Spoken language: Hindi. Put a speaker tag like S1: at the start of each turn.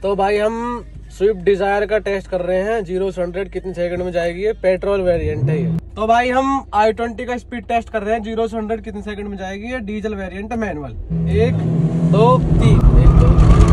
S1: तो भाई हम स्विफ्ट डिजायर का टेस्ट कर रहे हैं 0 से 100 कितने सेकंड में जाएगी। ये पेट्रोल वेरिएंट है ये। तो भाई हम i20 का स्पीड टेस्ट कर रहे हैं 0 से 100 कितने सेकंड में जाएगी। ये डीजल वेरिएंट है मैनुअल। 1 2 3 1 2